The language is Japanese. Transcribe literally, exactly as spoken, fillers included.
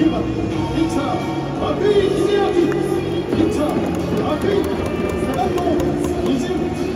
きゅうばんピッチャー涌井秀明、ピッチャー涌井背番号にじゅう